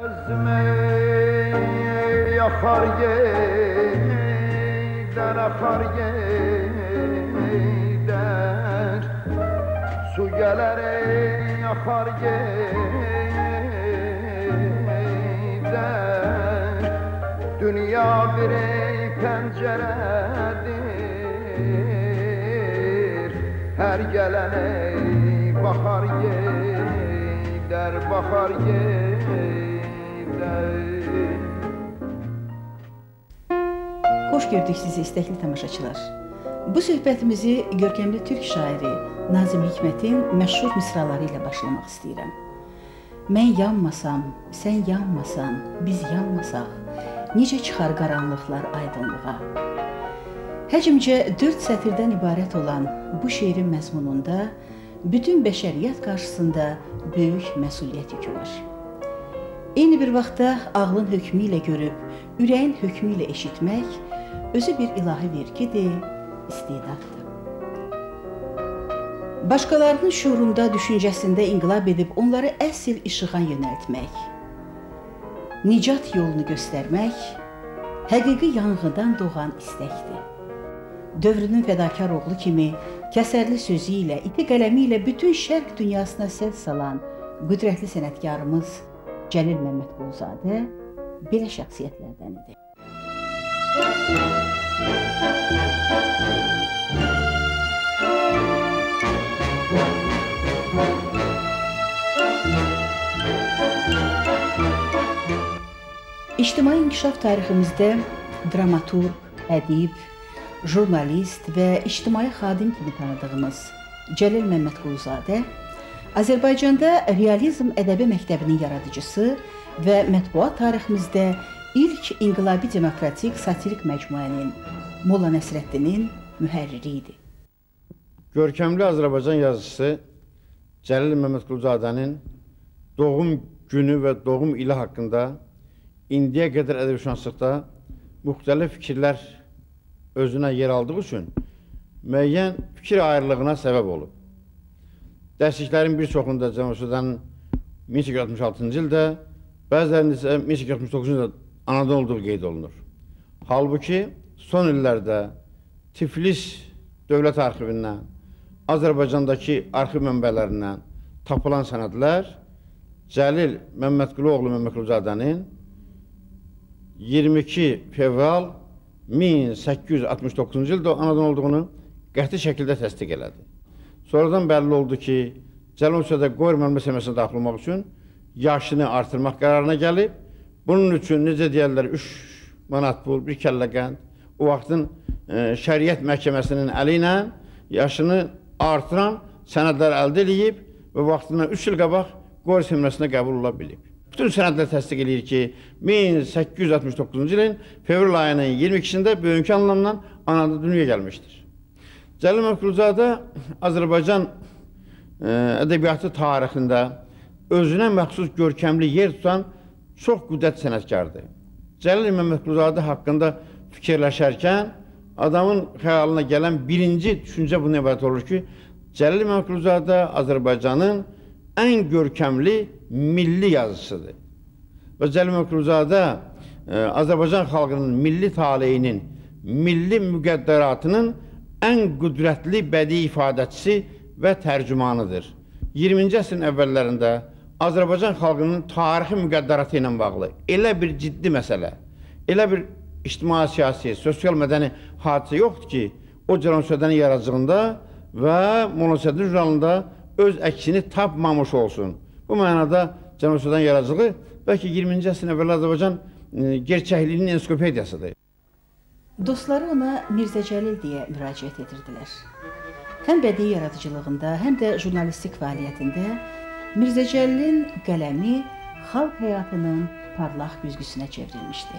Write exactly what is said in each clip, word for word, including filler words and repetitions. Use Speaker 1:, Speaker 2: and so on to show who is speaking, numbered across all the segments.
Speaker 1: Özümü yakar gider, akar gider, su gelir yakar gider, dünya bir penceredir, her gelene bakar gider, bakar gider.
Speaker 2: Xoş gördük sizi istəkli tamaşaçılar. Bu söhbətimizi görkəmli türk şairi Nazım Hikmətin məşhur misraları ilə başlamaq istəyirəm. Mən yanmasam, sən yanmasan, biz yanmasaq, necə çıxar qaranlıqlar aydınlığa? Həcmcə dörd sətirdən ibarət olan bu şeirin məzmununda bütün bəşəriyyət qarşısında böyük məsuliyyət yükü var. Eyni bir vaxtda ağlın hökmü ilə görüb, ürəyin hökmü ilə eşitmək özü bir ilahi vergidir, istedaddır. Başqalarının şuurunda, düşüncəsində inqilab edib onları əsl işığa yönəltmək, nicat yolunu göstərmək, həqiqi yanğıdan doğan istəkdir. Dövrünün fədakar oğlu kimi kəsərli sözü ilə, iti qələmi ilə bütün şərq dünyasına səs salan qüdrətli sənətkarımız Cəlil Məmmədquluzadə belə şəxsiyyətlərdən idi. İctimai inkişaf tariximizdə dramaturq, ədib, jurnalist və ictimai xadim kimi tanıdığımız Cəlil Məmmədquluzadə Azərbaycanda realizm ədəbi məktəbinin yaradıcısı və mətbuat tariximizdə ilk inqilabi demokratik satirik məcmuənin Molla Nəsrəddinin mühərriri idi.
Speaker 3: Görkəmli Azərbaycan yazıcısı Cəlil Məmmədquluzadənin doğum günü və doğum ili haqqında indiyə qədər ədəbiyyatşünaslıqda müxtəlif fikirlər özünə yer aldığı üçün müəyyən fikir ayrılığına səbəb olub. Dərsliklərin bir çoxunda Cəlil min səkkiz yüz altmış altıncı ildə, bəzilərində isə min səkkiz yüz altmış doqquzuncu ildə anadan olduğu qeyd olunur. Halbuki son illərdə Tiflis dövlət arxivindən, Azərbaycandakı arxiv mənbələrindən tapılan sənədlər Cəlil Məmmədquluoğlu Məmmədquluzadənin iyirmi iki fevral min səkkiz yüz altmış doqquzuncu ildə anadan olduğunu qəti şəkildə təsdiq elədi. Sonradan bəlli oldu ki, Cəlil Məmmədquluzadə Qoyur müəllimə səviyyəsinə daxil olmaq üçün yaşını artırmaq qərarına gəlib. Bunun üçün necə deyərlər, üç manat pul, bir kəllə qənd, o vaxtın e, şəriət məhkəməsinin əli ilə yaşını artıran sənədlər əldə edib və vaxtından üç il qabaq Qoyur səviyyəsinə qəbul ola bilib. Bütün sənədlər təsdiq edir ki, min səkkiz yüz altmış doqquzuncu ilin fevral ayının iyirmi ikisində böyük anlamdan anada dünyaya gəlmişdir. Cəlil Məmmədquluzadə Azərbaycan e, ədəbiyyatı tarixində özünə məxsus görkəmli yer tutan çox qüdrətli sənətkardır. Cəlil Məmmədquluzadə haqqında fikirləşərkən adamın xəyalına gələn birinci düşüncə bunun ibarət olur ki, Cəlil Məmmədquluzadə Azərbaycanın ən görkəmli milli yazısıdır. Və Cəlil Məmmədquluzadə e, Azərbaycan xalqının milli taleyinin, milli müqəddəratının ən qüdrətli bədii ifadəçisi və tərcümanıdır. iyirminci əsrin əvvəllərində Azərbaycan xalqının tarixi müqəddəratı ilə bağlı elə bir ciddi məsələ, elə bir ictimai, siyasi, sosial, mədəni hadisə yoxdur ki, o Cəlil Məmmədquluzadənin yaradıcılığında və Molla Nəsrəddin jurnalında öz əksini tapmamış olsun. Bu mənada Cəlil Məmmədquluzadənin yaradıcılığı bəlkə iyirminci əsrin əvvəli Azərbaycan gerçəkliyinin ensiklopediyasıdır.
Speaker 2: Dostları ona Mirzə Cəlil deyə müraciət edirdilər. Həm bədii yaradıcılığında, həm də jurnalistik fəaliyyətində Mirzə Cəlilin qələmi xalq həyatının parlaq güzgüsünə çevrilmişdi.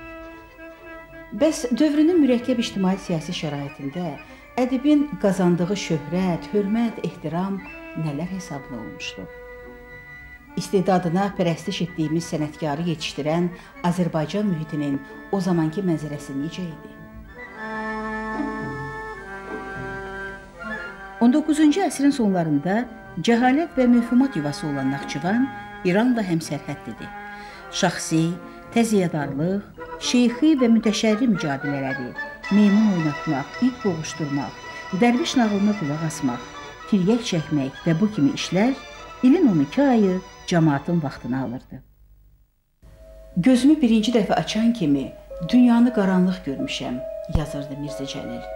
Speaker 2: Bəs dövrünün mürəkkəb ictimai-siyasi şəraitində ədibin qazandığı şöhrət, hörmət, ehtiram nələr hesabına olmuşdu? İstedadına pərəstiş etdiyimiz sənətkarı yetişdirən Azərbaycan mühitinin o zamanki mənzərəsi necə idi? on doqquzuncu əsrin sonlarında cəhalət və möhumat yuvası olan Naxçıvan İranla həmsərhəddidir. şəxsi, təziyyədarlıq, şeyxi və mütəşərri mücadilələri, meymun oynatmaq, it boğuşturmaq, dərviş nağılına qulaq asmaq, tiryək çəkmək və bu kimi işlər ilin on iki ayı cəmaatın vaxtını alırdı. Gözümü birinci dəfə açan kimi dünyanı qaranlıq görmüşəm, yazırdı Mirzə Cəlil.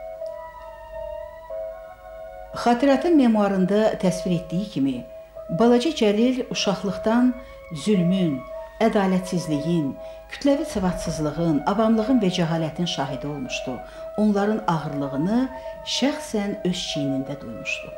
Speaker 2: Xatirətin memuarında təsvir etdiyi kimi, balaca Cəlil uşaqlıqdan zülmün, ədalətsizliyin, kütləvi savadsızlığın, avamlığın və cəhalətin şahidi olmuşdu. Onların ağırlığını şəxsən öz çiynində duymuşdu.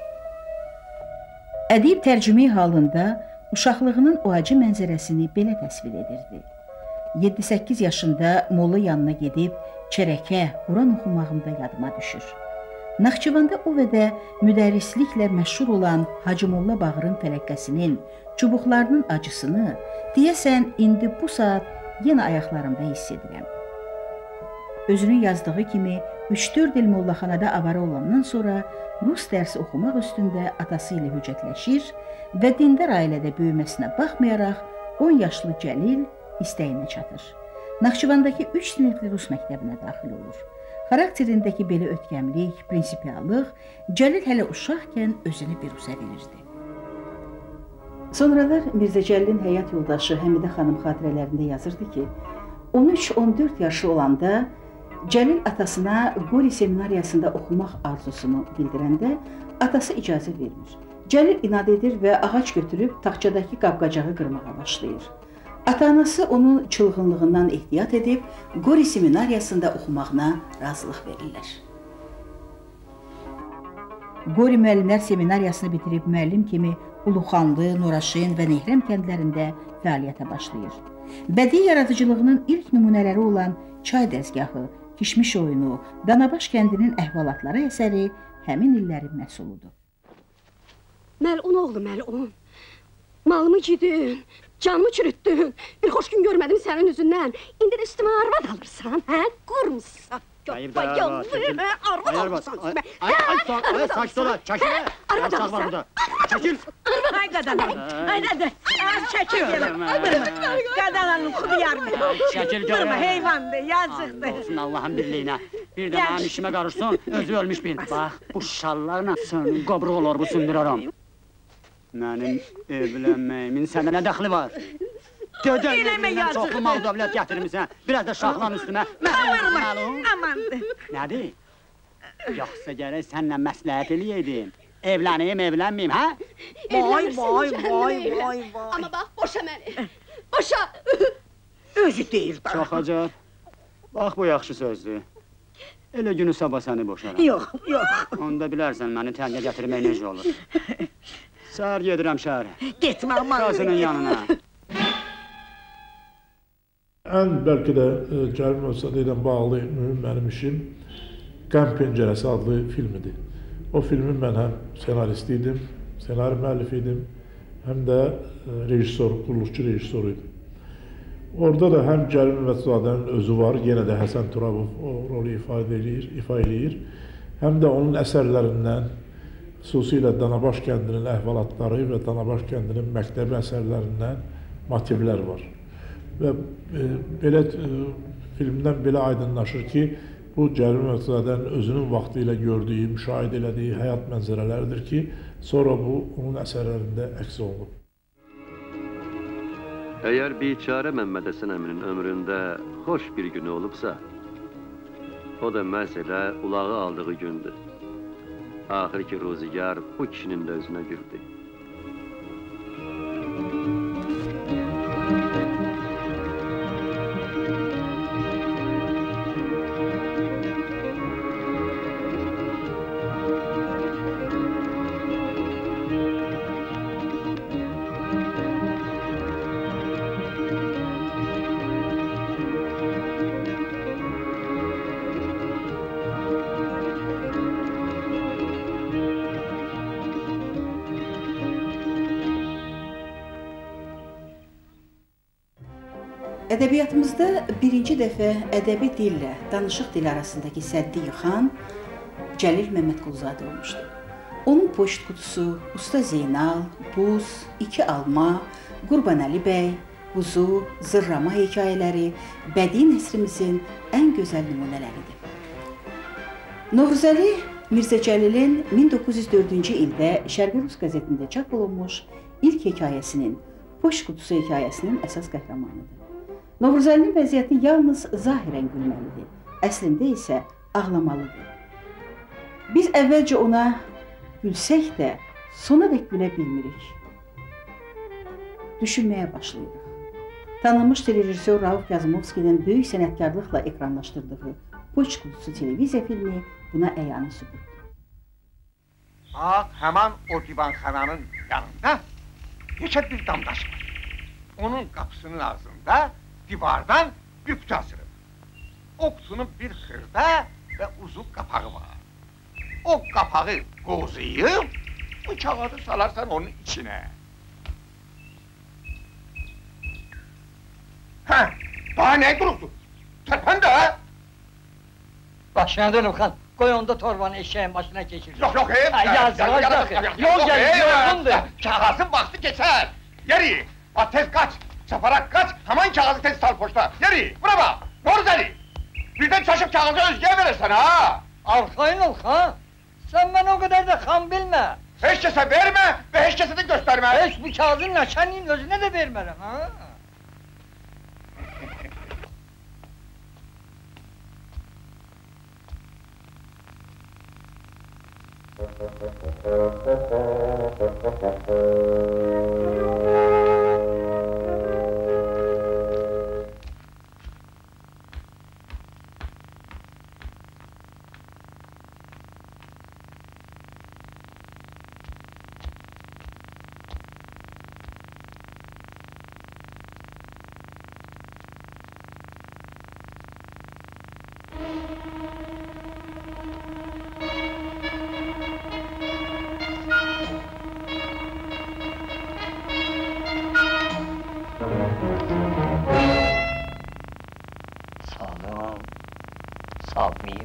Speaker 2: Ədib tərcümeyi halında uşaqlığının o acı mənzərəsini belə təsvir edirdi. yeddi səkkiz yaşında molla yanına gedib çərəkə, Quran oxumağımda yadıma düşür. Naxçıvanda o və müdərrisliklə məşhur olan Hacı Molla Bağırın fələqqəsinin çubuqlarının acısını deyəsən indi bu saat yenə ayaqlarımda hiss edirəm. Özünün yazdığı kimi üç dörd il mollaxanada avara olandan sonra rus dərsi oxumaq üstündə atası ilə hüccətləşir və dindar ailədə böyüməsinə baxmayaraq on yaşlı Cəlil istəyinə çatır. Naxçıvandakı üç sinifli rus məktəbinə daxil olur. Xarakterindəki belə ötkəmlik, prinsipiallıq Cəlil hələ uşaqkən özünü biruzə verirdi. Sonralar Mirzə Cəlilin həyat yoldaşı Həmidə xanım xatirələrində yazırdı ki, on üç on dörd yaşı olanda Cəlil atasına Qori seminariyasında oxumaq arzusunu bildirəndə atası icazə vermir. Cəlil inad edir və ağac götürüb taxçadakı qab-qacağı qırmağa başlayır. Ata-anası onun çılğınlığından ehtiyat edib Qori seminariyasında oxumağına razılıq verirlər. Qori müəllimlər seminariyasını bitirib müəllim kimi Uluxanlı, Nuraşin və Nehrəm kəndlərində fəaliyyətə başlayır. Bədii yaradıcılığının ilk nümunələri olan Çay dəzgahı, Kişmiş oyunu, Danabaş kəndinin əhvalatları əsəri həmin illərin məhsuludur.
Speaker 4: Məlun oğlu məlun, malımı gidin, canımı çürütdün, bir xoş gün görmədim sənin üzündən, indi də üstümə arvad alırsan, hə, qurmuşsan.
Speaker 5: Ayıp da arvad, çəkil.
Speaker 4: Arvad alırsan üstümə.
Speaker 5: Ay, ay, ay, saç sola, çəkil.
Speaker 4: Arvad alırsan.
Speaker 5: Çəkil.
Speaker 6: Ay qadalan, ay nədir? Çəkil gələm, qadalanın xudu yarmı.
Speaker 5: Çəkil gələm.
Speaker 6: Heyvandır, yazıqdır.
Speaker 5: Olsun Allah'ın birliyinə. Bir də mənim işimə qarışsın, özü ölmüş bil. Bax, bu şallarla sənin qobruq olur, bu sündürərəm. Mənim evlənməyimin səndə nə dəxli var? Dödən evindən çoxlu mal dövlət gətirmişsən, biraz da şahlan üstümə.
Speaker 6: Məlum, amandır.
Speaker 5: Nədir? Yoxsa gərək sənlə məsləhət eləyəydim. Evləneyim, evlənməyim, hə?
Speaker 6: Vay, vay, vay, vay, vay.
Speaker 4: Amma bax, boşa məni, boşa.
Speaker 6: Özü deyir da.
Speaker 5: Çox acaq. Bax, bu yaxşı sözdür. Elə günü sabah səni boşaram.
Speaker 6: Yox, yox.
Speaker 5: Onda bilərsən, məni təngə gətirmək necə olur. Səhər gedirəm şəhərə.
Speaker 6: Getmə, aman.
Speaker 5: Qazının yanına.
Speaker 7: Ən bəlkə də Cəlil Mövsədə ilə bağlı mühüm mənim işim Qəm Pəncərəsi adlı filmidir. O filmin mən həm senaristi idim, senari müəllifi idim, həm də rejissor, quruluşçu rejissoru idim. Orada da həm Cəlil Mövsədənin özü var, yenə də Həsən Turabov o rolu ifadə eləyir, ifa eləyir, həm də onun əsərlərindən, xüsusilə Danabaş kəndinin əhvalatları və Danabaş kəndinin məktəbi əsərlərindən motivlər var. Və e, belə e, filmdən belə aydınlaşır ki, bu Cəlil Mövsədənin özünün vaxtı ilə gördüyü, müşahidə elədiyi həyat mənzərələridir ki, sonra bu onun əsərlərində əks olunub.
Speaker 8: Əgər biçarə Məmməd Həsən əminin ömründə xoş bir günü olubsa, o da məhz elə ulağı aldığı gündür. Axır ki, ruzigar bu kişinin də özünə güldü.
Speaker 2: Ədəbiyyatımızda birinci dəfə ədəbi dillə danışıq dili arasındakı səddi yıxan Cəlil Məmmədquluzadə olmuşdu. Onun poçt qutusu, Usta Zeynal, Buz, İki Alma, Qurbanəli bəy, quzu, zırrama hekayələri bədii nəsrimizin ən gözəl nümunələridir. Novruzəli Mirzə Cəlilin min doqquz yüz dördüncü ildə Şərqi Rus qəzetində çap olunmuş ilk hekayəsinin, Poçt qutusu hekayəsinin əsas qəhrəmanıdır. Novruzəlinin vəziyyəti yalnız zahirən gülməlidir, əslində isə ağlamalıdır. Biz əvvəlcə ona gülsək də, sona dək gülə bilmirik. Düşünməyə başlayırıq. Tanınmış televizyon Rauf Yazımovskinin böyük sənətkarlıqla ekranlaşdırdığı Poçt qutusu televiziya filmi buna əyanı sübutdur.
Speaker 9: Bax, həman o divanxananın yanında neçə bir damdaş var. Onun qapısının ağzında divardan bir qutu asılıb. O qutunun bir xırda və uzun qapağı var. O qapağı qozuyub, bu kağıdı salarsan onun içinə. Hə, daha nə durubdur? Tərpən də!
Speaker 10: Başına dönüm xan, qoy onda torbanı eşeğin başına geçir.
Speaker 9: Yok yok hep!
Speaker 10: Yazığa bakın, yol gelir, yorgundur.
Speaker 9: Kağızın vakti geçer! Yeri! Ha tez kaç! Sefarak kaç! Hemen kağızı tez sal poşta! Yeri! Buna bak! Doğru seni! Birden şaşıp kağızı Özge'ye verirsen ha!
Speaker 10: Arkayın ol xan! Sen beni o kadar da xan bilme!
Speaker 9: Hiç kese verme ve hiç kese de gösterme!
Speaker 10: Hiç bu kağızın naşanın özüne de vermem ha! Salmayayım.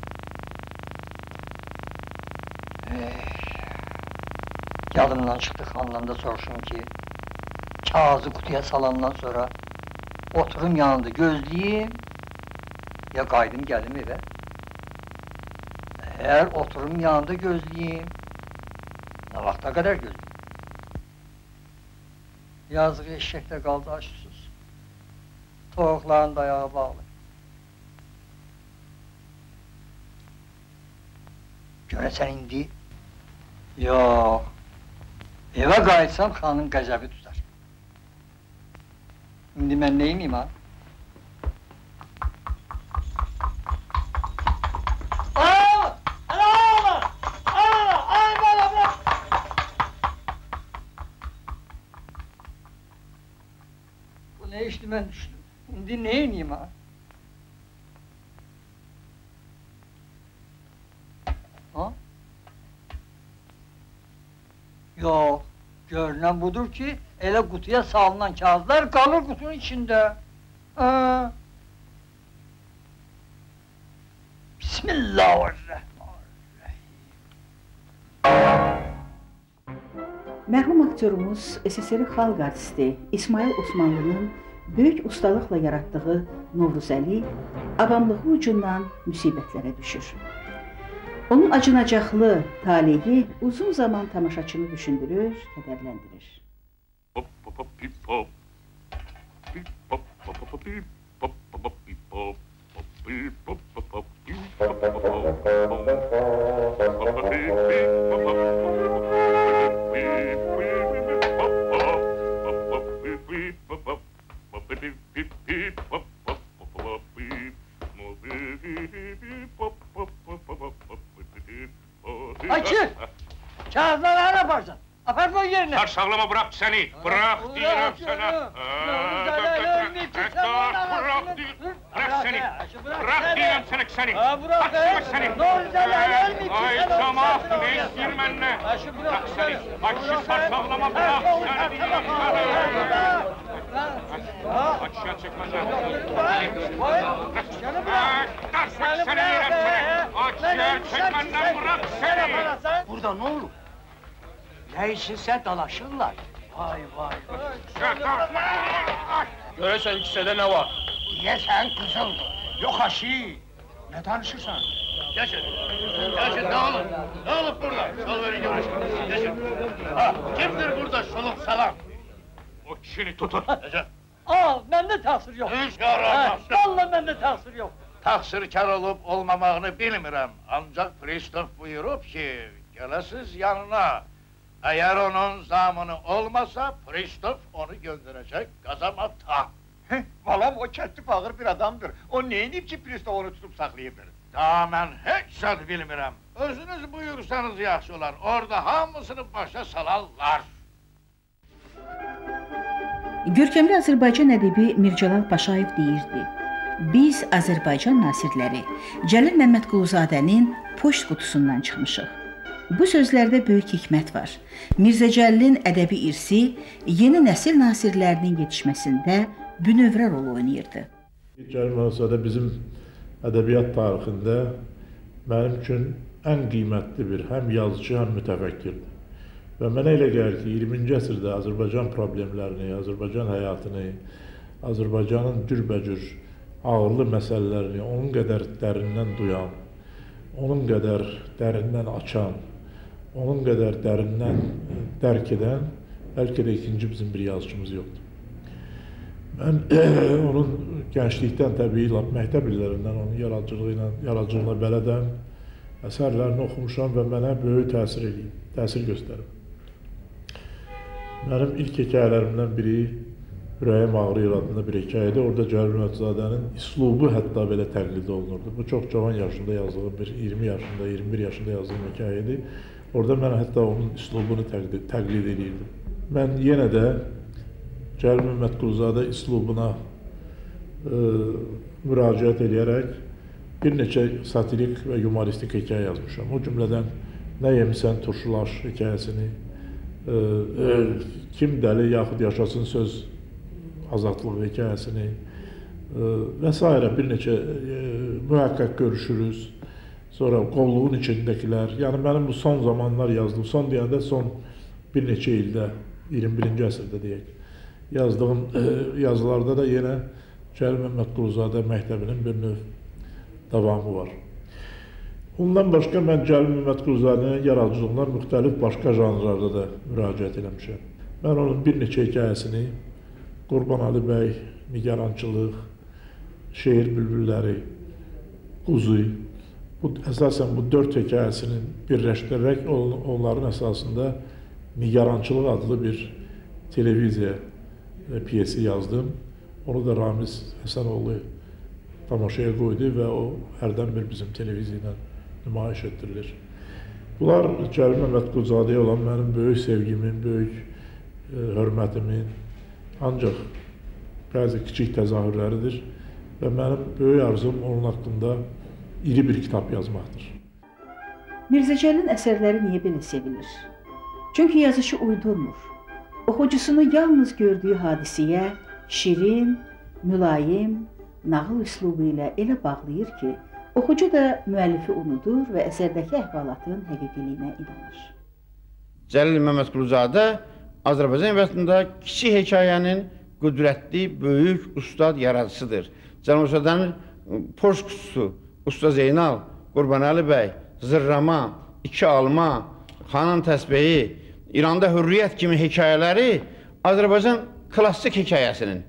Speaker 10: Yadımdan çıktı xandan da soruşum ki, kağızı kutuya salandan sonra oturum yanında gözleyeyim, ya qaydım gəlim evə. Eğer oturum yanında gözleyeyim, ne vakta kadar gözleyeyim? Yazığı eşekte kaldı açsız. Toğukların dayağı bağlı. Görəsən indi? Yox. Evə qayıtsam xanın qəzəbi tutar. İndi mən neyimiyim ha? Aaa! Aaa! Aaa! Ay bana bırak! Bu ne işti ben düştüm? İndi neyimiyim ha? Ha? Yok, görünen budur ki, ele kutuya salınan kağıtlar kalır kutunun içinde. Ha. Bismillahirrahmanirrahim.
Speaker 2: Mərhum aktyorumuz, S S R xalq artisti İsmail Osmanlı'nın böyük ustalıqla yaratdığı Novruzəli avamlığı ucundan müsibətlərə düşür. Onun acınacaqlı taleyi uzun zaman tamaşaçını düşündürür, kədərləndirir.
Speaker 10: Açı! Kağıtları ne yaparsın? Apar koy yerine!
Speaker 9: Sarsaklama bırak seni! Bırak diyorum sana! Bırak diyorum! Bırak seni! Bırak diyorum sana seni! Açma seni! Ay tamam! Ne istiyorsun benimle? Bırak seni! Açı sarsaklama bırak seni diyorum sana! Açıya çıkma sen! Bırak seni diyorum sana! Açıya çıkmadan bırak seni!
Speaker 10: Burada ne olur? Ne içinse dalaşırlar. Vay vay vay!
Speaker 9: Görəsən kisədə nə var?
Speaker 11: Deyəsən qızıldır. Yox aşı. Ne danışırsan?
Speaker 9: Geçin. Geçin ne olur? Ne olup burada? Sol verin görüşün. Geçin. Ha, kimdir burada soluk salam? O kişini tutun. Geçin.
Speaker 10: Al, məndə təqsir yox.
Speaker 9: Üç yaramaz.
Speaker 10: Vallahi məndə təqsir yox.
Speaker 11: Taksirkar olup olmamağını bilmirəm. Ancak pristof buyurup ki, gelesiz yanına. Eğer onun zamını olmasa, pristof onu gönderecek gazamata.
Speaker 12: Valam o kəttib ağır bir adamdır. O neyinib ki, pristof onu tutup saklayıbdır?
Speaker 11: Daha mən heç zat bilmirəm. Özünüz buyursanız yaxşı olar. Orada hamısını başa salarlar.
Speaker 2: Görkəmli Azərbaycan ədəbi Mircəlal Paşayev deyirdi: Biz Azərbaycan nasirləri Cəlil Məmmədquluzadənin poçt qutusundan çıxmışıq. Bu sözlərdə böyük hikmət var. Mirzə Cəlilin ədəbi irsi yeni nəsil nasirlərinin yetişməsində bünövrə rol oynayırdı.
Speaker 7: Cəlil Məmmədquluzadə bizim ədəbiyyat tarixində mənim üçün ən qiymətli bir həm yazıcı, həm mütəfəkkirdir. Və mənə elə gəlir ki, iyirminci əsrdə Azərbaycan problemlərini, Azərbaycan həyatını, Azərbaycanın cürbəcür ağırlı məsələlərini onun qədər dərindən duyan, onun qədər dərindən açan, onun qədər dərindən dərk edən bəlkə də ikinci bizim bir yazıcımız yoxdur. Mən onun gənclikdən təbii, məktəb illərindən onun yaradıcılığı ilə, yaradıcılığına bələdəm, əsərlərini oxumuşam və mənə böyük təsir edib, təsir göstərib. Mənim ilk hekayələrimdən biri Ürəyim ağrıyır adında bir hekayədir. Orada Cəlil Məmmədquluzadənin üslubu hətta belə təqlid olunurdu. Bu çox cavan yaşında yazdığım, bir iyirmi yaşında, iyirmi bir yaşında yazdığım hekayədir. Orada mən hətta onun üslubunu təqlid, təqlid edirdim. Mən yenə də Cəlil Məmmədquluzadə üslubuna e, müraciət edərək bir neçə satirik və yumoristik hekayə yazmışam. O cümlədən Nə yemisən turşulaş hekayəsini, e, e, Kim dəli yaxud yaşasın söz azadlığı hekayəsini e, və s. bir neçə e, mühakkak görüşürüz. Sonra qolluğun içindəkilər, yəni mənim bu son zamanlar yazdığım, son deyəndə son bir neçə ildə, iyirmi birinci əsrdə deyək, yazdığım e, yazılarda da yenə Cəlil Məmmədquluzadə məktəbinin bir növ davamı var. Ondan başqa mən Cəlil Məmmədquluzadənin yaradıcılığına müxtəlif başqa janrlarda da müraciət eləmişəm. Mən onun bir neçə hekayəsini Qurbanəli bəy, Nigarançılıq, Şeir bülbülləri, Quzuy, bu, əsasən bu dörd hekayəsinin birləşdirərək onların əsasında Nigarançılıq adlı bir televiziya piyesi yazdım. Onu da Ramiz Həsənoğlu tamaşaya qoydu və o hərdən bir bizim televiziya ilə nümayiş etdirilir. Bunlar Cəlil Məmmədquluzadəyə olan mənim böyük sevgimin, böyük e, hörmətimin, ancaq bəzi kiçik təzahürləridir və mənim böyük arzum onun haqqında iri bir kitab yazmaqdır.
Speaker 2: Mirzə Cəlilin əsərləri niyə belə sevilir? Çünki yazışı uydurmur. Oxucusunu yalnız gördüyü hadisəyə şirin, mülayim, nağıl üslubu ilə elə bağlayır ki, oxucu da müəllifi unudur və əsərdəki əhvalatın həqiqiliyinə inanır.
Speaker 3: Cəlil Məmmədquluzadə Azərbaycan ədəbiyyatında kiçik hekayənin qüdrətli, böyük ustad yaradıcısıdır. Cəlil Məmmədquluzadənin poçt qutusu, Usta Zeynal, Qurbanəli bəy, Zırrama, İki alma, Xanın təsbehi, İranda Hürriyyət kimi hekayələri Azərbaycan klassik hekayəsinin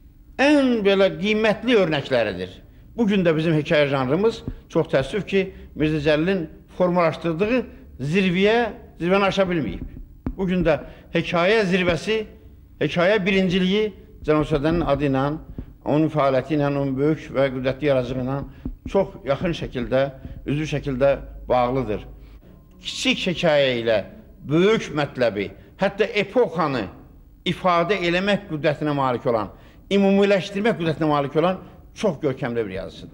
Speaker 3: ən belə qiymətli örnəkləridir. Bugün də bizim hekayə janrımız çox təəssüf ki, Mirzə Cəlilin formalaşdırdığı zirvəyə, zirvəni aşa bilməyib. Bugün də hekayə zirvəsi, hekayə birinciliyi Cəlil Məmmədquluzadənin adı ilə, onun fəaliyyəti ilə, onun böyük və qüdrətli yaradıcılığı ilə çox yaxın şəkildə, üzvü şəkildə bağlıdır. Kiçik hekayə ilə böyük mətləbi, hətta epoxanı ifadə eləmək qüdrətinə malik olan, ümumiləşdirmək qüdrətinə malik olan çox görkəmli bir yazısıdır.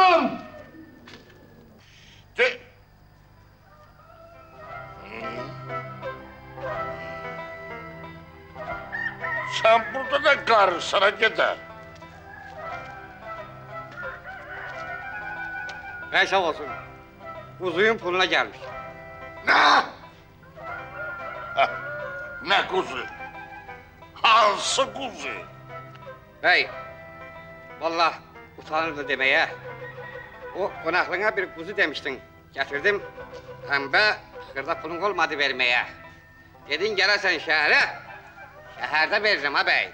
Speaker 11: Durun! De... Sen burada da karı sana gider.
Speaker 13: Hey sağ olsun. Kuzuyun puluna gelmiş.
Speaker 11: Ne? Ha, ne kuzu? Hansı kuzu?
Speaker 13: Hey, vallahi utanırdı demeye. O konaklığına bir kuzu demiştin. Getirdim. Hem de kırda pulun olmadı vermeye. Dedin gelirsen şehre. Şehirde veririm ha bey.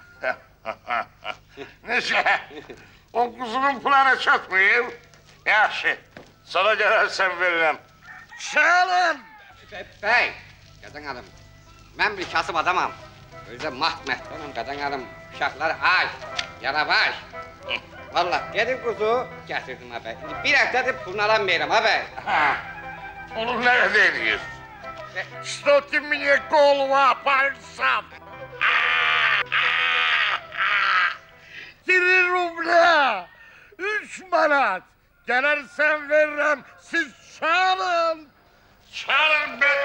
Speaker 11: Neyse, o kuzunun pulana çatmayayım. Yaxşı, sana gelirsen veririm. Çalın!
Speaker 13: Bey, kadın hanım. Ben bir kasım adamım. Öyle mahmettanım kadın hanım. Uşaklar ay, yarabaş. Vallahi dedim kuzu, getirdim ha bey. Bir haftadır pulunu alamıyorum ha bey.
Speaker 11: Onu nerede ediyorsun? Что ты мне голову опальцем? Три rubla! Üç manat! Gelirsen veririm, siz çalın! Çalın be!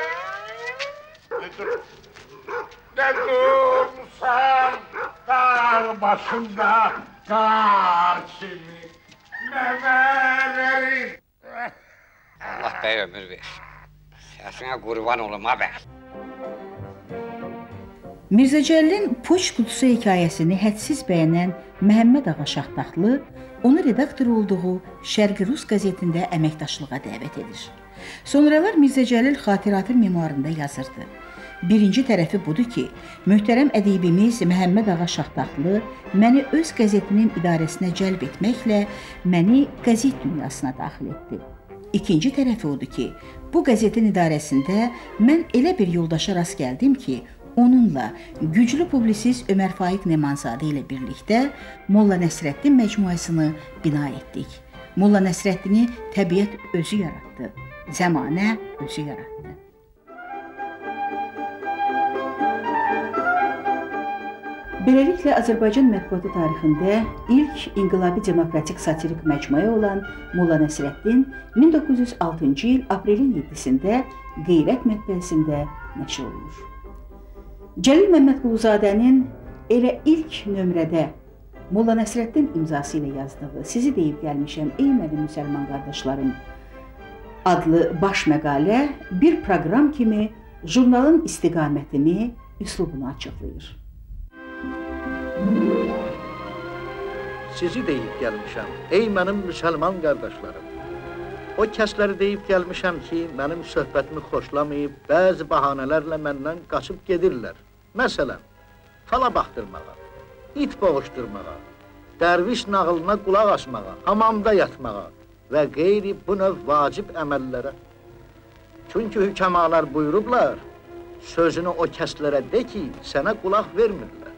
Speaker 11: Ne dur? Ne durmuşsan? Dağ başında kar şimdi! Memelerin!
Speaker 13: Allah bey ömür ver. Sesine kurban olum ha bey.
Speaker 2: Mirzə Cəlilin Poçt qutusu hekayəsini hədsiz bəyənən Məhəmməd Ağa Şahtaxtlı onu redaktor olduğu Şərqi Rus qəzetində əməkdaşlığa dəvət edir. Sonralar Mirzə Cəlil xatiratı memuarında yazırdı. Birinci tərəfi budur ki, möhtərəm ədibimiz Məhəmməd Ağa Şahtaxtlı məni öz qəzetinin idarəsinə cəlb etməklə məni qəzet dünyasına daxil etdi. İkinci tərəfi odur ki, bu qəzetin idarəsində mən elə bir yoldaşa rast gəldim ki, onunla güclü publisist Ömər Faiq Nemanzadə ilə birlikdə Molla Nəsrəddin məcmuəsini bina etdik. Molla Nəsrəddini təbiət özü yaratdı, zəmanə özü yaratdı. Beləliklə, Azərbaycan mətbuatı tarixində ilk inqilabi demokratik satirik məcmuə olan Molla Nəsrəddin min doqquz yüz altıncı il aprelin yeddisində Qeyrət mətbəəsində nəşr olunur. Cəlil Məmmədquluzadənin elə ilk nömrədə Molla Nəsrəddin imzası ilə yazdığı "Sizi deyib gəlmişəm, ey mənim müsəlman qardaşlarım" adlı baş məqalə bir proqram kimi jurnalın istiqamətini, üslubunu açıqlayır.
Speaker 14: Sizi deyib gəlmişəm, ey mənim müsəlman qardaşlarım. O kəsləri deyib gəlmişəm ki, mənim söhbətimi xoşlamayıb, bəzi bahanələrlə məndən qaçıb gedirlər. Məsələn, fala baxdırmağa, it boğuşdurmağa, dərviş nağılına qulaq asmağa, hamamda yatmağa və qeyri bu növ vacib əməllərə. Çünki hükəmalar buyurublar, sözünü o kəslərə de ki, sənə qulaq vermirlər.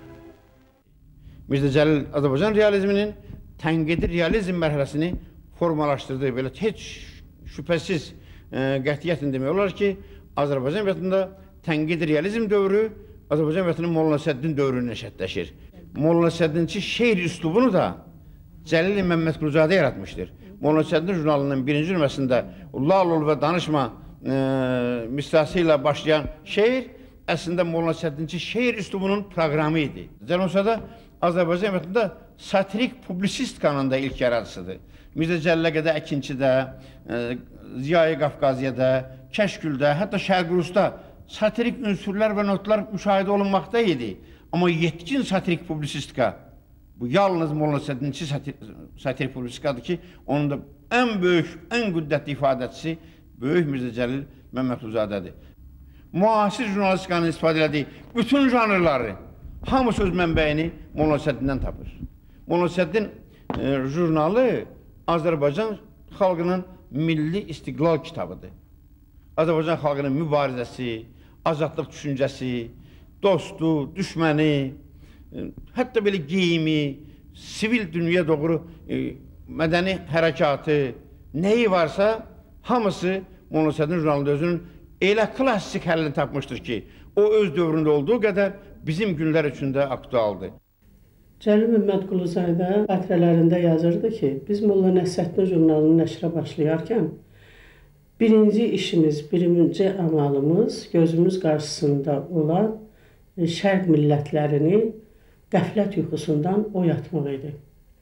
Speaker 3: Mirzə Cəlil Azərbaycan realizminin tənqidi realizm mərhələsini formalaşdırdı. Belə heç şübhəsiz qətiyyətlə demək olar ki, Azərbaycan ədəbiyyatında tənqidi realizm dövrü Azərbaycan ədəbiyyatının Molla Nəsrəddin dövrünə nəşətləşir. Molla Nəsrəddinçi şeir üslubunu da Cəlil Məmmədquluzadə yaratmışdır. Molla Nəsrəddin jurnalının birinci nömrəsində Lal ol və danışma misrası ilə başlayan şeir əslində Molla Nəsrəddinçi şeir üslubunun proqramı idi. Cəlil Azərbaycan ədəbiyyatında satirik publisistikanın da ilk yaradıcısıdır. Mirzə Cəlilə qədər Əkinçidə, Ziya-i Qafqaziyədə, Kəşküldə, hətta Şərqi Rusda satirik ünsürlər və notlar müşahidə olunmaqda idi. Amma yetkin satirik publisistika, bu yalnız Molla Nəsrəddinçi satirik publisistikadır ki, onun da ən böyük, ən qüddətli ifadəçisi böyük Mirzə Cəlil Məmmədquluzadədir. Müasir jurnalistikanın istifadə elədiyi bütün janrları, hamı söz mənbəyini Molla Nəsrəddindən tapır. Molla Nəsrəddin jurnalı Azərbaycan xalqının milli istiqlal kitabıdır. Azərbaycan xalqının mübarizəsi, azadlıq düşüncəsi, dostu, düşməni, hətta belə geyimi, sivil dünyaya doğru mədəni hərəkatı, nəyi varsa, hamısı Molla Nəsrəddin jurnalında özünün elə klassik həllini tapmışdır ki, o öz dövründə olduğu qədər bizim günlər üçün də aktualdır.
Speaker 15: Cəlil Məmmədquluzadə xatirələrində yazırdı ki, biz Molla Nəsrəddin jurnalını nəşrə başlayarkən birinci işimiz, birinci amalımız gözümüz qarşısında olan şərq millətlərini qəflət yuxusundan oyatmaq idi.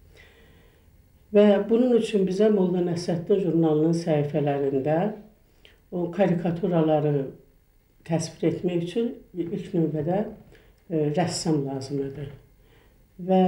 Speaker 15: Və bunun üçün bizə Molla Nəsrəddin jurnalının səhifələrində o karikaturaları təsvir etmək üçün ilk növbədə e, rəssam lazım idi. Və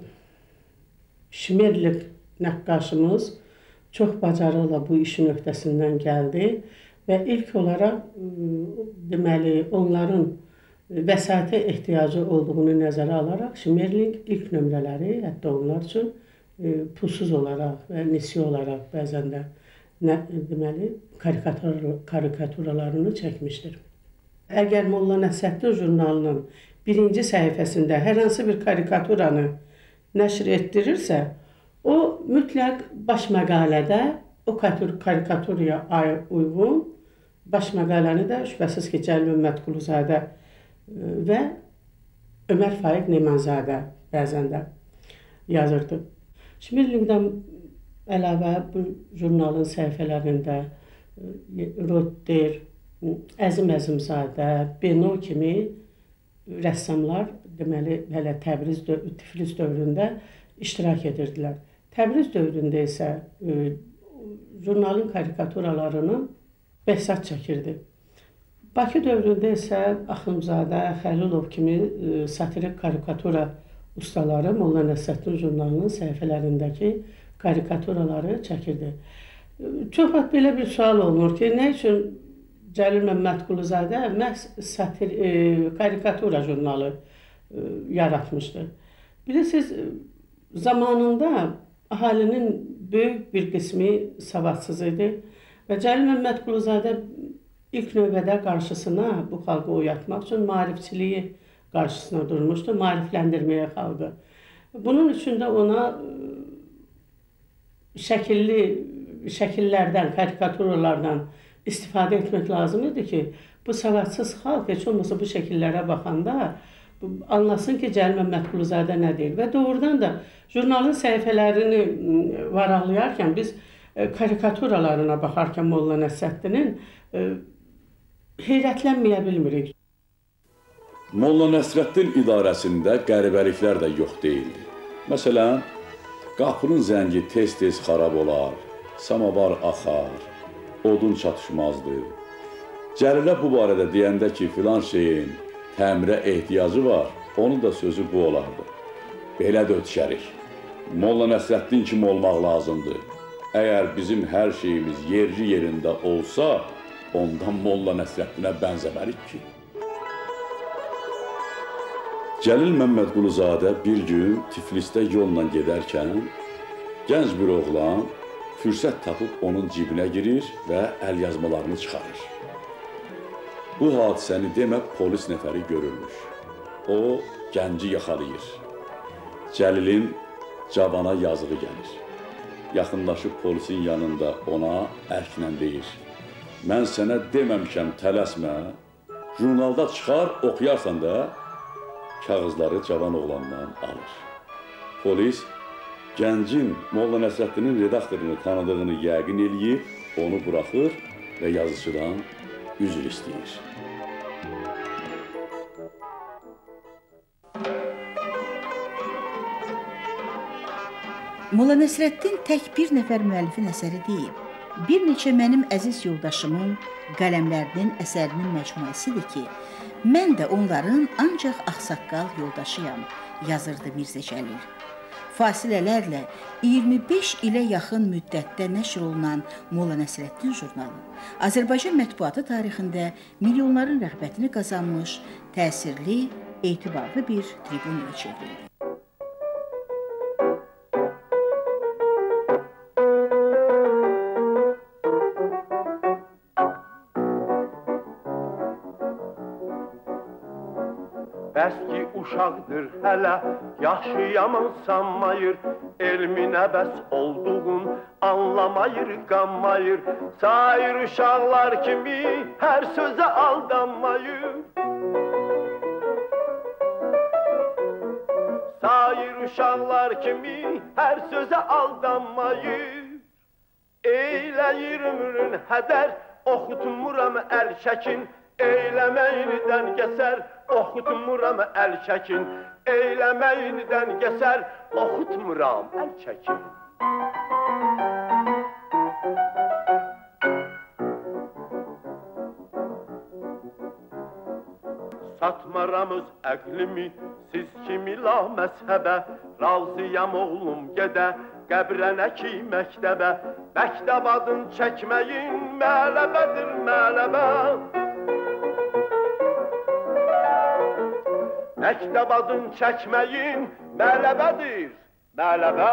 Speaker 15: Şimerlik nəqqaşımız çox bacarıqla bu işin öhdəsindən gəldi və ilk olaraq deməli onların vəsaitə ehtiyacı olduğunu nəzərə alaraq Şimerlik ilk nömrələri hətta onlar üçün pulsuz olaraq və nisyə olaraq bəzən də nə, deməli karikatur, karikaturalarını çəkmişdir. Əgər Molla Nəsrəddin jurnalının birinci səhifəsində hər hansı bir karikaturanı nəşr etdirirsə, o mütləq baş məqalədə o karikaturaya uyğun baş məqaləni də şübhəsiz ki, Cəlil Məmmədquluzadə və Ömər Faiq Nemanzadə bəzən də yazırdı. Şimirlikdən əlavə bu jurnalın səhifələrində Rodder, Əzim Əzimzadə, Beno kimi rəssamlar deməli hələ Təbriz, Tiflis dövründə iştirak edirdilər. Təbriz dövründə isə e, jurnalın karikaturalarını Behzad çəkirdi. Bakı dövründə isə Axundzadə, Xəlilov kimi e, satirik karikatura ustaları Molla Nəsrəddin jurnalının səhifələrindəki karikaturaları çəkirdi. E, çox vaxt belə bir sual olunur ki, nə üçün Cəlil Məmmədquluzadə məhz satir, e, karikatura jurnalı e, yaratmışdı. Bilirsiniz, zamanında əhalinin böyük bir qismi savadsız idi və Cəlil Məmmədquluzadə ilk növbədə qarşısına bu xalqı oyatmaq üçün maarifçiliyi qarşısına durmuşdu, maarifləndirməyə xalqı. Bunun üçün də ona şəkilli şəkillərdən, karikaturalardan istifadə etmək lazım idi ki, bu savadsız xalq heç olmasa bu şəkillərə baxanda anlasın ki, Cəlil Məmmədquluzadə nə deyir. Və doğrudan da jurnalın səhifələrini varaqlayarkən biz karikaturalarına baxarkən Molla Nəsrəddinin heyrətlənməyə bilmirik.
Speaker 16: Molla Nəsrəddin idarəsində qəribəliklər də yox deyildi. Məsələn, qapının zəngi tez-tez xarab olar, samavar axar, odun çatışmazdı. Cəlilə bu barədə deyəndə ki, filan şeyin təmirə ehtiyacı var, onun da sözü bu olardı. Belə də ötüşərik. Molla Nəsrəddin kimi olmaq lazımdır. Əgər bizim hər şeyimiz yerli yerində olsa, ondan Molla Nəsrəddinə bənzəmərik ki. Cəlil Məmmədquluzadə bir gün Tiflisdə yolla gedərkən, gənc bir oğlan fürsət tapıb onun cibinə girir və əl yazmalarını çıxarır. Bu hadisəni demə polis nəfəri görülmüş. O, gənci yaxalayır. Cəlilin cavana yazığı gəlir. Yaxınlaşıb polisin yanında ona ərklə deyir. Mən sənə deməmişəm, tələsmə. Jurnalda çıxar, oxuyarsan da, kağızları cavan oğlandan alır. Polis, gəncin Molla Nəsrəddinin redaktorunu tanıdığını yəqin eləyib, onu buraxır və yazıcıdan üzr istəyir.
Speaker 2: Molla Nəsrəddin tək bir nəfər müəllifin əsəri deyil. Bir neçə mənim əziz yoldaşımın qələmlərinin əsərinin məcmuəsidir ki, mən də onların ancaq ağsaqqal yoldaşıyam, yazırdı Mirzə Cəlil. Fasilələrlə iyirmi beş ilə yaxın müddətdə nəşr olunan Molla Nəsrəddin jurnalı Azərbaycan mətbuatı tarixində milyonların rəğbətini qazanmış, təsirli, etibarlı bir tribunaya çevrildi.
Speaker 17: Bəs ki, uşaqdır hələ, yaxşı yaman sanmayır, elminə bəs olduğun anlamayır, qanmayır, sair uşaqlar kimi hər sözə aldanmayır. Sair uşaqlar kimi hər sözə aldanmayır. Eyləyir ömrün hədər, oxutmuram əl çəkin. Eyləməkdən gəsər, oxutmuram əl çəkin. Eyləməkdən gəsər, oxutmuram əl çəkin. Satmaramız əqlimi, siz kimi la məzhəbə. Razıyam oğlum gedə, qəbrənə ki məktəbə. Məktəb adın çəkməyin, mələbədir mələbə. Məktəb adın çəkməyin, mələbədir mələbə.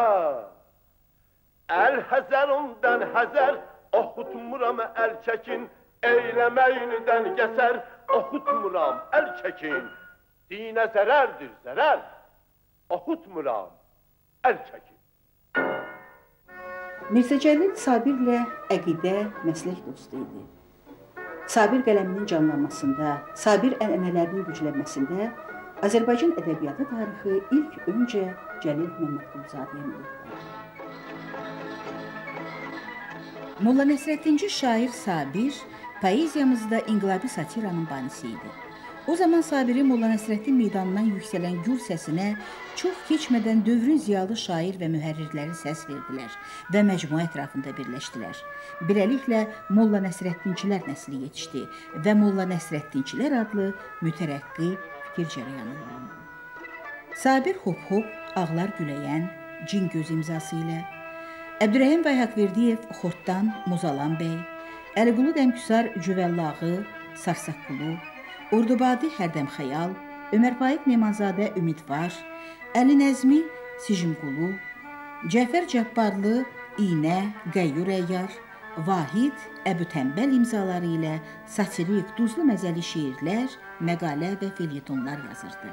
Speaker 17: Əl həzər ondan həzər, oxutmuram əl çəkin. Eyləməkdən gəsər, oxutmuram əl çəkin. Dinə zərərdir zərər, oxutmuram əl çəkin.
Speaker 2: Mirzə Cəlil Sabirlə əqidə, məslək dostu idi. Sabir qələminin canlanmasında, Sabir ənənələrinin güclənməsində Azərbaycan ədəbiyyatı tarixi ilk öncə Cəlil Məmmədquluzadəyə müdətdir. Molla Nəsrəddinci şair Sabir poeziyamızda inqilabi satiranın banisi idi. O zaman Sabiri Molla Nəsrəddin meydanından yüksələn gür səsinə çox keçmədən dövrün ziyalı şair və mühərrirləri səs verdilər və məcmua ətrafında birləşdilər. Beləliklə Molla Nəsrəddincilər nəsli yetişdi və Molla Nəsrəddinçilər adlı mütərəqqi fikir cərəyanı olundu. Sabir Hop-Hop, Ağlar Güləyən, Cin Göz imzası ilə, Əbdürrəhim Bayhaqverdiyev Xortdan Mozalan bəy, Əliqulu Dəmküsar Cüvəllağı, Sarsaqqulu, Ordubadi Hərdəm Xəyal, Ömər Faiq Nemanzadə Ümidvar, Əli Nəzmi Sicimqulu, Cəfər Cəbbarlı İynə, Qəyyur Əyyar, Vahid Əbu Tənbəl imzaları ilə satirik, duzlu məzəli şeirlər, məqalə və felyetonlar yazırdı.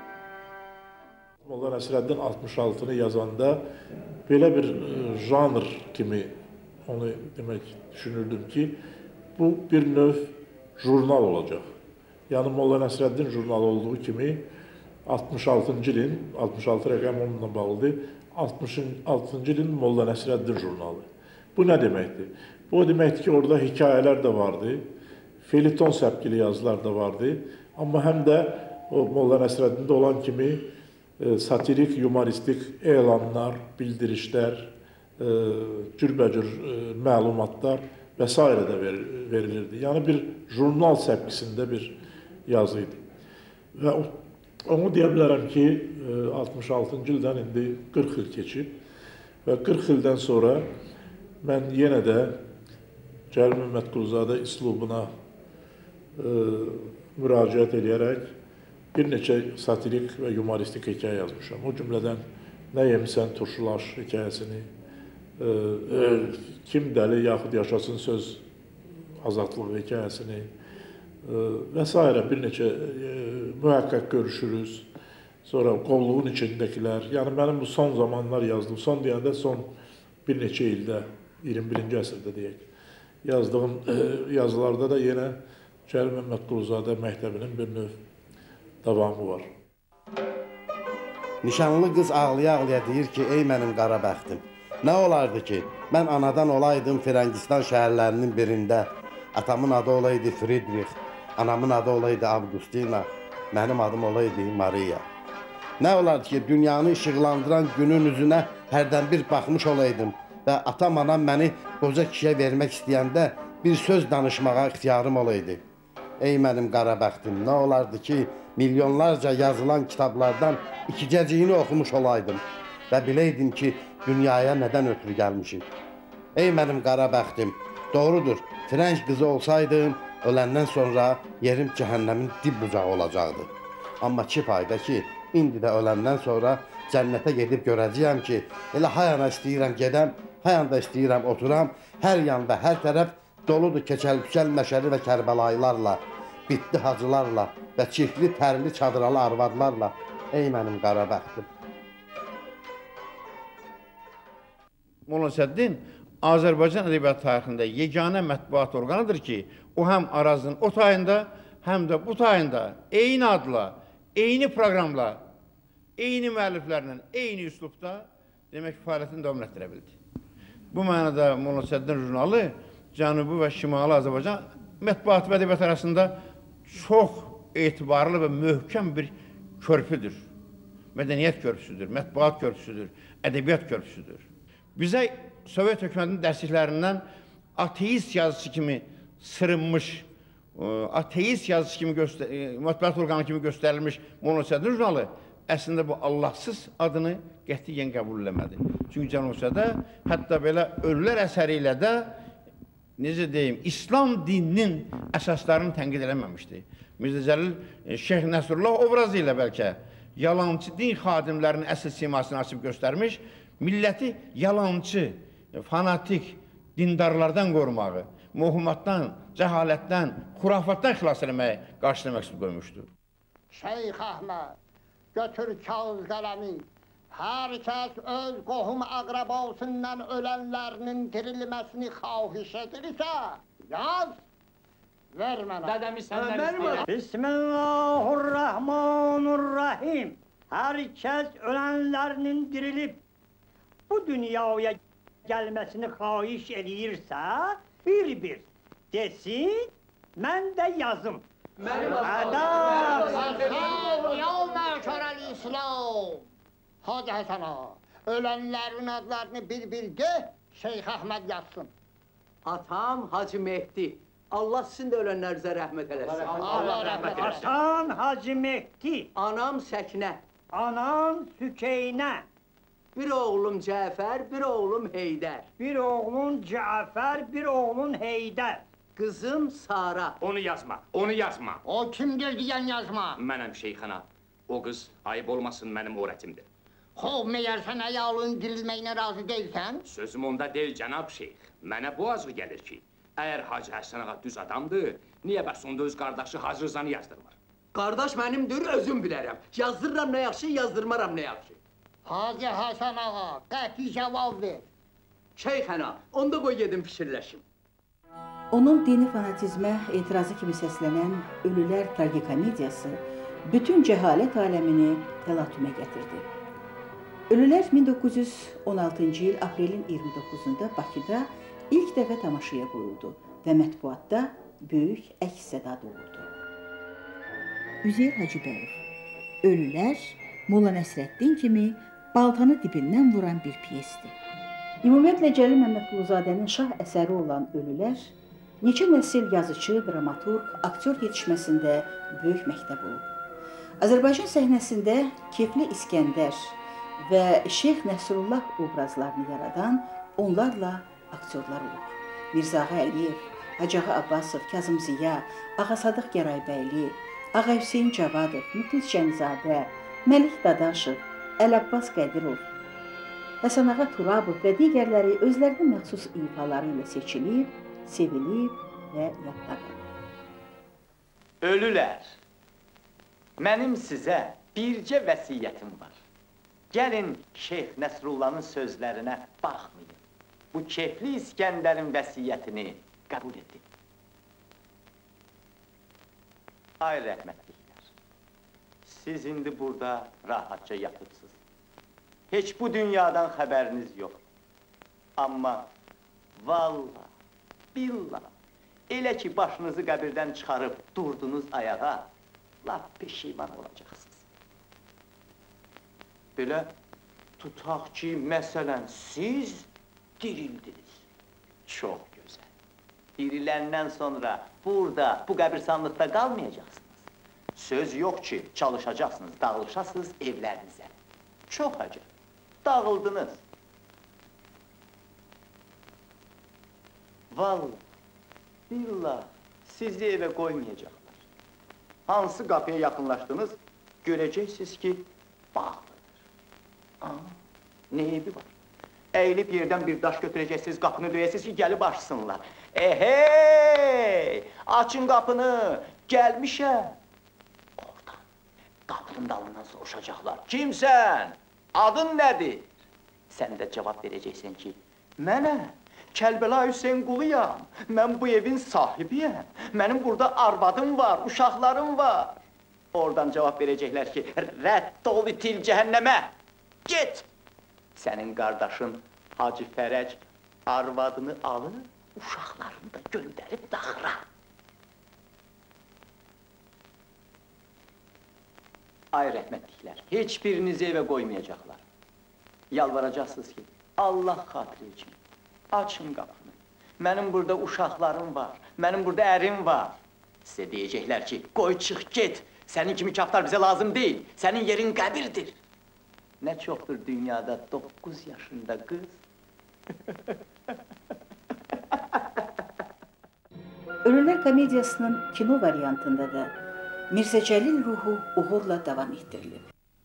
Speaker 7: Molla Nəsrəddin altmış altını yazanda belə bir janr kimi onu demək düşünürdüm ki, bu bir növ jurnal olacaq. Yəni Molla Nəsrəddin jurnalı olduğu kimi altmış altıncı ilin, altmış altı rəqəm onunla bağlıdır, altmış altıncı ilin Molla Nəsrəddin jurnalı. Bu nə deməkdir? Bu o deməkdir ki, orada hekayələr də vardı, feliton səpkili yazılar da vardı, amma həm də o Molla Nəsrəddində olan kimi e, satirik, humoristik elanlar, bildirişlər, e, cürbəcür e, məlumatlar və s. də ver, verilirdi. Yəni bir jurnal səpkisində bir yazı idi. Və onu deyə bilərəm ki, altmış altıncı ildən indi qırx il keçib və qırx ildən sonra mən yenə də Cəlil Məmmədquluzadə üslubuna e, müraciət edərək bir neçə satirik və humoristik hekayə yazmışam. O cümlədən Nə yemisən turşulaş hekayəsini, e, e, Kim dəli yaxud yaşasın söz azadlığı hekayəsini və s. bir neçə e, mühakkak görüşürüz. Sonra qolluğun içindəkilər. Yəni mənim bu son zamanlar yazdığım, son deyəndə son bir neçə ildə, iyirmi birinci əsrdə deyək, yazdığım e, yazılarda da yenə Cəlil Məmmədquluzadə məktəbinin bir növ davamı var.
Speaker 18: Nişanlı qız ağlaya-ağlaya deyir ki, ey mənim qara bəxtim, nə olardı ki, mən anadan olaydım Firəngistan şəhərlərinin birində, atamın adı olaydı Friedrich, anamın adı olaydı Avgustina, mənim adım olaydı Maria. Nə olardı ki, dünyanı işıqlandıran günün üzünə hərdən bir baxmış olaydım və atam anam məni qoca kişiyə vermək istəyəndə bir söz danışmağa ixtiyarım olaydı. Ey mənim qara bəxtim, nə olardı ki, milyonlarca yazılan kitablardan ikicəciyini oxumuş olaydım və biləydim ki, dünyaya nədən ötürü gəlmişim. Ey mənim qara bəxtim, doğrudur, Firənc qızı olsaydım, öləndən sonra yerim cəhənnəmin dib bucağı olacaqdı. Amma ki fayda ki, indi də öləndən sonra cənnətə gedib görəcəyəm ki, elə hayana istəyirəm gedəm, hayanda istəyirəm oturam, hər yan və hər tərəf doludur keçəl-küçəl məşəri və kərbəlaylarla, bitli hacılarla və çiftli, tərli, çadıralı arvadlarla. Ey mənim qara bəxtim.
Speaker 3: Molla Nəsrəddin Azərbaycan ədəbiyyat tarixində yeganə mətbuat orqanıdır ki, o həm Arazın o tayında, həm də bu tayında eyni adla, eyni proqramla eyni müəlliflərlə, eyni üslubda demək fəaliyyətini davam etdirə bildi. Bu mənada Molla Nəsrəddin jurnalı Cənubi və Şimali Azərbaycan mətbuatı və ədəbiyyat arasında çox etibarlı və möhkəm bir körpüdür. Mədəniyyət körpüsüdür, mətbuat körpüsüdür, ədəbiyyat körpüsüdür. Bizə Sovet hökumətinin dərsliklərindən ateist yazısı kimi sırınmış, ateist yazısı kimi mətbuat orqanı kimi göstərilmiş Molla Nəsrəddin jurnalı əslində bu Allahsız adını qətiyyən qəbul eləmədi. Çünki Cənub-Şərqdə hətta belə ölülər əsəri ilə də necə deyim, İslam dininin əsaslarını tənqid eləməmişdi. Mirzə Cəlil Şeyx Nəsrullah obrazı ilə bəlkə yalancı din xadimlərinin əsl simasını açıb göstərmiş, milləti yalancı, fanatik dindarlardan qorumağı, muhumatdan, cəhalətdən, xurafatdan xilas eləməyə qarşısına məqsud qoymuşdur.
Speaker 19: Şeyx Əhməd, götür kağız qələmi, hər kəs öz qohum əqrəbasından ölənlərinin dirilməsini xahiş edirsə, yaz, ver mənə.
Speaker 5: Dədəmi səndən istəyirəm.
Speaker 10: Bismillahirrahmanirrahim. Hər kəs ölənlərinin dirilib bu dünyaya gəlməsini xahiş edirsə, bir-bir desin, mən də yazım.
Speaker 19: Mənim İslam. Hadi Həsən ağa, ölənlərin adlarını bir-bir de, Şeyx Əhməd yazsın.
Speaker 20: Atam Hacı Mehdi. Allah sizin də ölənlərinizə rəhmət eləsin.
Speaker 19: Allah rəhmət eləsin.
Speaker 10: Atam Hacı Mehdi.
Speaker 20: Anam Səkinə.
Speaker 10: Anam Sükeynə.
Speaker 20: Bir oğlum Cəfər, bir oğlum Heydər.
Speaker 10: Bir oğlun Cəfər, bir oğlun Heydər.
Speaker 20: Qızım Sara.
Speaker 9: Onu yazma, onu yazma.
Speaker 19: O kimdir deyən yazma.
Speaker 9: Mənəm Şeyxana. O qız ayıb olmasın mənim öğretimdir.
Speaker 19: Xov, məyər sən əyalın dirilməyinə razı deyilsən?
Speaker 9: Sözüm onda deyil, cənab Şeyx. Mənə bu azı gəlir ki, əgər Hacı Həsən ağa düz adamdır, niyə bəs onda öz qardaşı Hacı Rızanı yazdırmır?
Speaker 20: Qardaş mənimdir, özüm bilərəm. Yazdırıram nə yaxşı, yazdırmaram nə yaxşı.
Speaker 19: Hacı Həsən ağa, qəti cavab ver.
Speaker 20: Şeyxana, onda qoy gedim fikirləşim.
Speaker 2: Onun dini fanatizmə etirazı kimi səslənən Ölülər tragikomediyası bütün cəhalət aləmini təlatümə gətirdi. Ölülər min doqquz yüz on altıncı il aprelin iyirmi doqquzunda Bakıda ilk dəfə tamaşaya qoyuldu və mətbuatda böyük əks-səda doğurdu. Üzeyir Hacıbəyov, Ölülər, Molla Nəsrəddin kimi baltanı dibindən vuran bir pyesdir. Ümumiyyətlə, Cəlil Məmmədquluzadənin şah əsəri olan Ölülər, neçə nəsil yazıcı, dramaturq, aktyor yetişməsində böyük məktəb olub. Azərbaycan səhnəsində Kefli İskəndər və Şeyx Nəsrullah obrazlarını yaradan onlarla aktyorlar olub. Mirzağa Əliyev, Hacıağa Abbasov, Kazım Ziya, Ağa Sadıq Gəraybəyli, Ağa Hüseyin Cavadov, Müxlis Şənizadə, Məlik Dadaşov, Əl-Abbas Qədirov, Həsən ağa Turabov və digərləri özlərinin məxsus ifaları ilə seçilib, sevilib və yadda qalıb.
Speaker 12: Ölülər, mənim sizə bircə vəsiyyətim var. Gəlin Şeyx Nəsrullahın sözlərinə baxmayın. Bu Kefli İskəndərin vəsiyyətini qəbul edin. Ay rəhmətliklər, siz indi burada rahatca yatırsınız. Heç bu dünyadan xəbəriniz yox. Amma vallah, billah, elə ki başınızı qəbirdən çıxarıb durdunuz ayağa, laf peşiman olacaqsınız. Belə tutaq ki, məsələn, siz dirildiniz. Çox gözəl. Diriləndən sonra burada, bu qəbirstanlıqda qalmayacaqsınız. Söz yox ki, çalışacaqsınız, dağılışasınız evlərinizə. Çox əcəb. Dağıldınız. Vallahi, billah, sizi evə qoymayacaqlar. Hansı qapıya yaxınlaşdınız, görəcəksiniz ki, bağlıdır. Aa, nə evi var? Əyilib yerdən bir daş götürəcəksiniz, qapını döyəsiniz ki, gəlib açsınlar. Ehey! Açın qapını, gəlmişəm. Oradan, qapının dalından soruşacaqlar. Kimsən? Adın nədir? Sən də cavab verəcəksən ki, mənə, Kərbəlayı Hüseyin quluyam, mən bu evin sahibiyəm, mənim burada arvadım var, uşaqlarım var.
Speaker 20: Oradan cevap verəcəklər ki, rədd ol itil cəhənnəmə, get! Sənin qardaşın Hacı Fərəc arvadını alır, uşaqlarını da göndərib daxıra. Ay rəhmətliklər, heç birinizi evə qoymayacaqlar. Yalvaracaqsınız ki, Allah xatiri üçün, açın qapını. Mənim burada uşaqlarım var, mənim burada ərim var. Sizə deyəcəklər ki, qoy çıx get, sənin kimi kaftar bizə lazım deyil, sənin yerin qəbirdir. Nə çoxdur dünyada doqquz yaşında qız?
Speaker 2: Ölülər komediyasının kino variantında da Mirzə Cəlil ruhu uğurla davam etdirilib.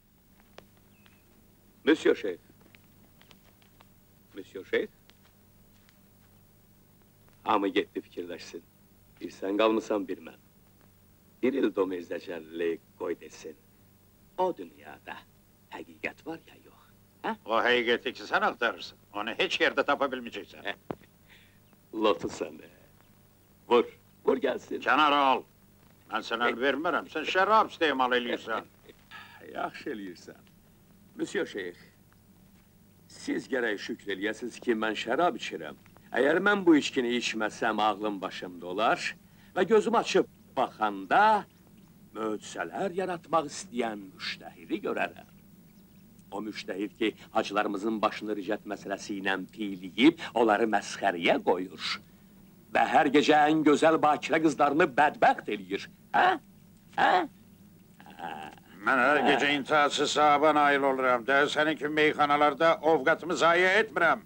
Speaker 8: Monsieur Şeyx. Monsieur Şeyx. Hamı getdi fikirləşsin. Bir sən qalmısan, bir mən. Bir il o Mirzə Cəlili qoy desin. O dünyada həqiqət var ya yox. Hə?
Speaker 11: O həqiqəti ki sən axtarırsın. Onu heç yerdə tapa bilməyəcəksən.
Speaker 8: Lotu sən. Vur, vur gəlsin.
Speaker 11: Kənar ol. Mən sənə əl vermərəm, sən şərab istemal eləyirsən.
Speaker 8: Yaxşı eləyirsən. Monsieur Şeyx, siz gərək şükr eləyəsiniz ki, mən şərab içirəm. Əgər mən bu içkini içməsəm, ağlım başımda olar və gözüm açıb baxanda möcüzələr yaratmaq istəyən müştəhidi görərəm. O müştəhid ki, hacılarımızın başını ricət məsələsi ilə piyləyib, onları məsxəriyə qoyur. Və hər gecə ən gözəl bakirə qızlarını bədbəxt eləyir. Hə? Hə?
Speaker 11: Mən hər gecə intihası sahaba nail oluram. Dəl sənin kimi meyxanalarda ovqatımı zayi etmirəm.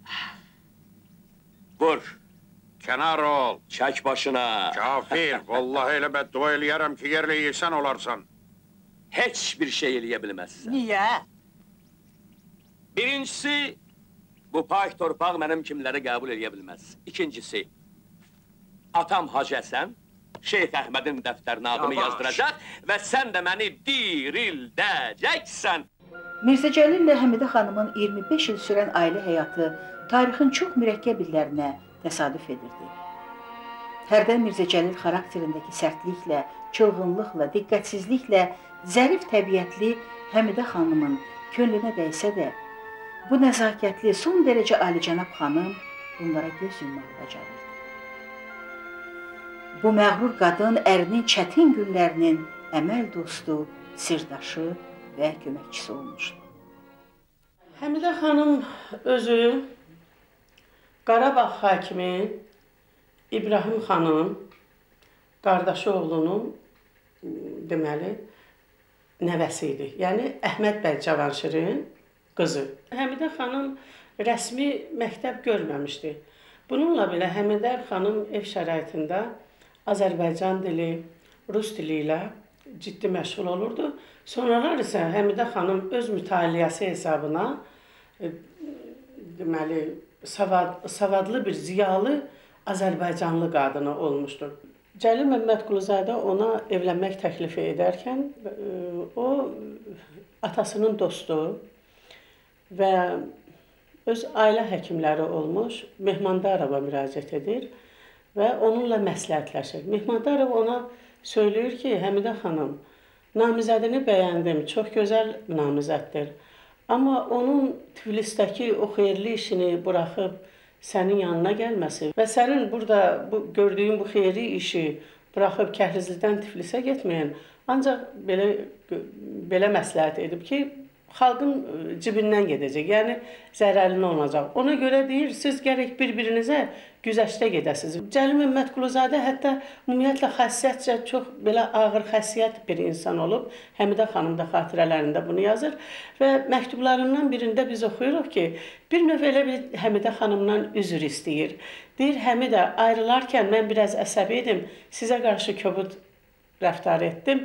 Speaker 8: Vur.
Speaker 11: Kənar ol.
Speaker 8: Çək başına.
Speaker 11: Kafir, vallahi elə bəddua eləyərəm ki, yerlə yeksən olarsan.
Speaker 8: Heç bir şey eləyə bilməzsən.
Speaker 20: Niyə?
Speaker 8: Birincisi, bu pak torpaq mənim kimləri qəbul eləyə bilməz. İkincisi, atam Hacı Həsən, Şeyx Əhmədin dəftərinə adımı yazdıracaq və sən də məni dirildəcəksən.
Speaker 2: Mirzə Cəlil ilə Həmidə xanımın iyirmi beş il sürən ailə həyatı tarixin çox mürəkkəb illərinə təsadüf edirdi. Hərdən Mirzə Cəlil xarakterindəki sərtliklə, çılğınlıqla, diqqətsizliklə, zərif təbiətli Həmidə xanımın könlünə dəysə də, bu nəzakətli, son dərəcə alicənab xanım bunlara göz yummağı bacarırdı. Bu məğrur qadın ərinin çətin günlərinin əməl dostu, sirdaşı və köməkçisi olmuşdu.
Speaker 15: Həmidə xanım özü Qarabağ hakimi İbrahim xanın qardaşı oğlunun deməli nəvəsi idi. Yəni Əhməd bəy Cavanşirin qızı. Həmidə xanım rəsmi məktəb görməmişdi. Bununla belə Həmidə xanım ev şəraitində Azərbaycan dili, Rus dili ilə ciddi məşğul olurdu. Sonralar isə Həmidə xanım öz mütaliəsi hesabına deməli savad, savadlı bir ziyalı Azərbaycanlı qadını olmuşdur. Cəlil Məmmədquluzadə ona evlənmək təklifi edərkən o atasının dostu və öz ailə həkimləri olmuş Mehmandarova müraciət edir və onunla məsləhətləşir. Mehmandarov ona söyləyir ki, Həmidə xanım, namizədini bəyəndim, çox gözəl namizəddir. Amma onun Tiflisdəki o xeyirli işini buraxıb sənin yanına gəlməsi və sənin burada bu, gördüyün bu xeyirli işi buraxıb Kəhlizlidən Tiflisə getməyən ancaq belə, belə məsləhət edib ki, xalqın cibindən gedəcək, yəni zərərli olacaq. Ona görə deyir, siz gərək bir-birinizə güzəştə gedəsiniz. Cəlil Məmmədquluzadə hətta ümumiyyətlə xəssiyyətcə çox belə ağır xəssiyyət bir insan olub. Həmidə xanım da xatirələrində bunu yazır və məktublarından birində biz oxuyuruq ki, bir növ elə bir Həmidə xanımdan üzr istəyir. Deyir, Həmidə, ayrılarkən mən biraz əsəbi idim, sizə qarşı kobud rəftar etdim.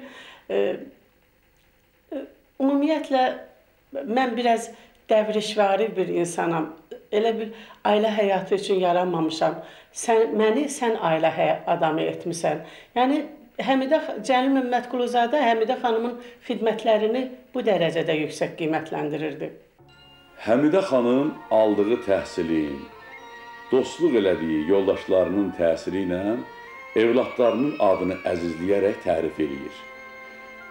Speaker 15: Ümumiyyətlə, mən biraz dəvrişvari bir insanam, elə bir ailə həyatı üçün yaranmamışam. Sən, məni sən ailə adamı etmisən. Yəni, Həmidə, Cəlil Məmmədquluzadə Həmidə xanımın xidmətlərini bu dərəcədə yüksək qiymətləndirirdi.
Speaker 16: Həmidə xanım aldığı təhsilin, dostluq elədiyi yoldaşlarının təsiri ilə evlatlarının adını əzizləyərək tərif edir.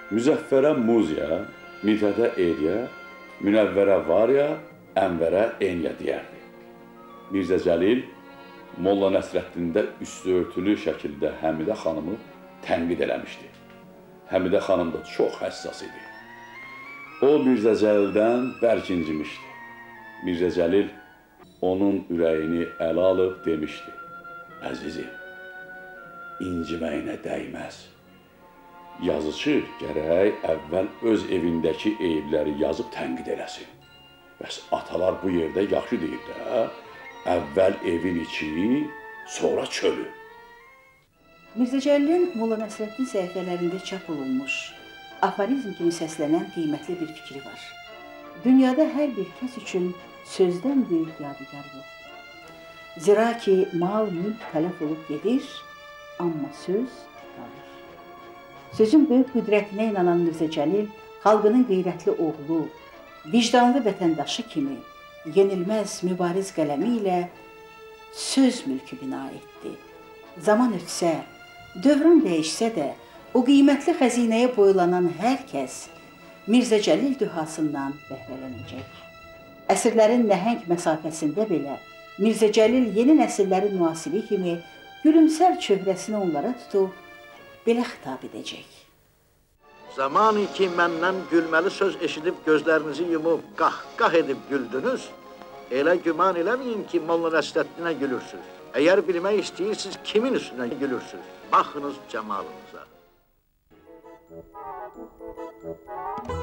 Speaker 16: Müzəffərə Muziya, Midhətə Ediyə, Münəvvərə Varya, Ənvərə Enya deyərdi. Mirzə Cəlil Molla Nəsrəddində üstü örtülü şəkildə Həmidə xanımı tənqid eləmişdi. Həmidə xanım da çox həssas idi. O, Mirzə Cəlildən bərk incimişdi. Mirzə Cəlil onun ürəyini ələ alıb demişdi: Əzizim, inciməyinə dəyməz. Yazıcı gərək əvvəl öz evindəki eyibləri yazıb tənqid eləsin. Bəs atalar bu yerdə yaxşı deyib də, əvvəl evin içi, sonra çölü.
Speaker 2: Mirzə Cəlilin Molla Nəsrəddin səhifələrində çap olunmuş, aforizm kimi səslənən qiymətli bir fikri var. Dünyada hər bir kəs üçün sözdən böyük yadigar yoxdur. Zira ki, mal, mülk tələf olub gedir, amma söz qalır. Sözün böyük qüdrətinə inanan Mirzə Cəlil, xalqının qeyrətli oğlu, vicdanlı vətəndaşı kimi yenilməz mübariz qələmi ilə söz mülkü bina etdi. Zaman ötsə, dövran dəyişsə də, o qiymətli xəzinəyə boylanan hər kəs Mirzə Cəlil dühasından bəhrələnəcək. Əsrlərin nəhəng məsafəsində belə Mirzə Cəlil yeni nəsillərin müasiri kimi gülümsər çöhrəsini onlara tutub, belə xitab edəcək.
Speaker 14: Zamanı ki, məndən gülməli söz eşidib gözlərinizi yumub, qah-qah edib güldünüz, elə güman eləməyin ki, Molla Nəsrəddinə gülürsünüz. Əgər bilmək istəyirsiniz, kimin üstünə gülürsünüz? Baxınız cəmalınıza.